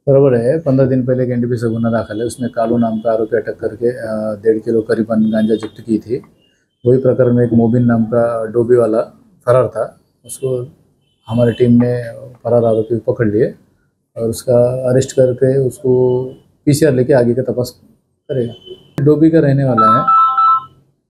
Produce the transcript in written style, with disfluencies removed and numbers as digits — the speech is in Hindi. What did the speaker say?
बराबर है। 15 दिन पहले एक एनडीपीसी से गुना दाखिल है, उसमें कालू नाम का आरोपी अटक करके 1.5 किलो करीबन गांजा जब्त की थी। वही प्रकरण में एक मोबिन नाम का डोबी वाला फरार था, उसको हमारी टीम ने फरार आरोपी पकड़ लिए और उसका अरेस्ट करके उसको पीसीआर लेके आगे का तपास करेगा। डोबी का रहने वाला है।